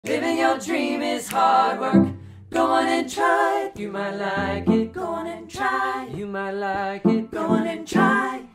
Living your dream is hard work. Go on and try it, you might like it. Go on and try, you might like it. Go on and try.